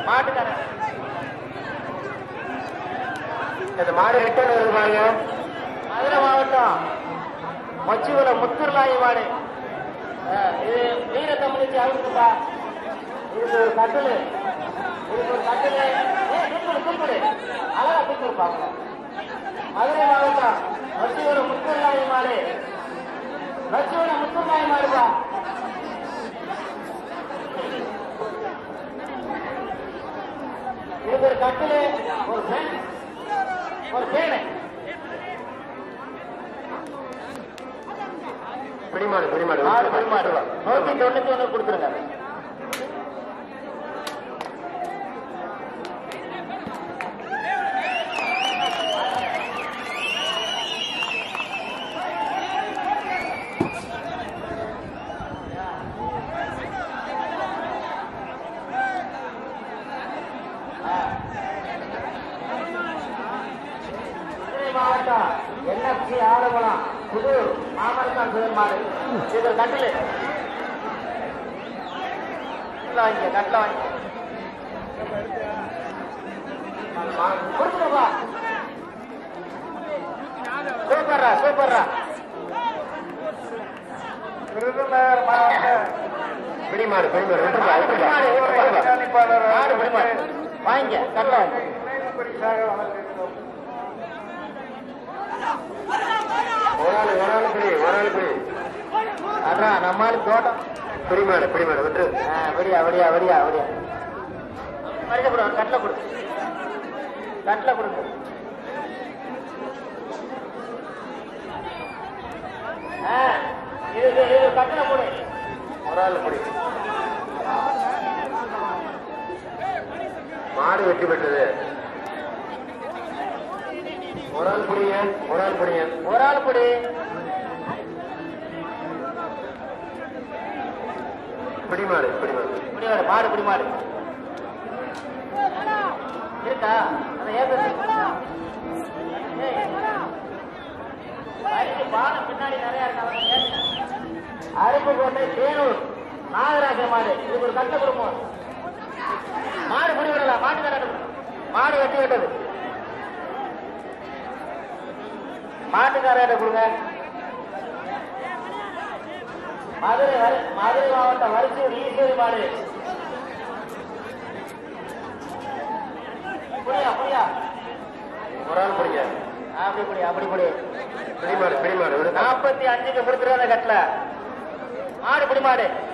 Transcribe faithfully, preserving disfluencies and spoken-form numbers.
மாட்டுக்காரன் இந்த மாடு ரிட்டர்ன் வருவாங்க. மதுரை மாவட்டம் மொச்சிகுளம் முத்துர்லாயி மாடு. இது வீர தமிழிச்சு அழுக்குப்பா. இதுக்கு ஒரு கட்டில் இதுக்கு ஒரு கட்டில் தூக்குடு அழகா தூக்கிருப்பாங்க. மதுரை மாவட்டம் மொச்சிகுளம் முத்துர்லாயி மாடு. மொச்சிகுளம் முத்துர்லாயி மாடுப்பா. இதுக்கு ஒரு கட்டில் ஒரு பெண் ஒரு பேனை பிடிமாடு பிடிமாடு ஆறு பிடிமாடு நூத்தி தொண்ணூத்தி ஒண்ணு கொடுத்துருங்க. மாவட்டம் என்எஃப்சி ஆலங்குளம் புதூர் மாமரத்தான் பெருமாடு. இது கட்டில் வாங்க கட்டில வாங்க கொடுத்துருப்பா. சூப்பர்ரா சூப்பர்ரா. விருதுநகர் மாவட்ட பிடிமாடு பிடிமாடு வாங்க கட்டில வாங்க. அதான் நம்மால தோட்டம் பிடிமாடு பிடிமாடு விட்டு வடியா வடியா வடியா வடியா மரியாதை கொடு கட்டில கொடு கட்டில கொடுங்க. இது இது கட்டில கொடு ஒரு ஆள் கொடு. மாடு வெட்டி பெற்றது. ஒரு ஆள் புடிங்க ஒரு ஆள் புடிங்க ஒரு ஆள் புடி. பிடிமாடு பிடிமாடு பிடிமாடு மாடு பிடிமாடு இருக்கா அந்த பாலம் பின்னாடி நிறைய இருக்காங்க. அருப்புக்கோட்டை தேனூர் நாகராஜ மாடு. இதுக்கு ஒரு கட்ட குடும்பம். மாடு பிடி விடலாம். மாட்டுக்கார மாடு வெட்டி விட்டது. மாட்டுக்கார கொடுங்க. மதுரை மதுரை மாவட்டம் வரிசூர் ஈஸ்வரி மாடு. புரியா புரியா ஒரு ஆள் புரியா அப்படி புடி அப்படி புடி. பிடிமாடு பிடிமாடு நாற்பத்தி அஞ்சுக்கு கொடுத்துருவாங்க கட்டில மாடு பிடிமாடு.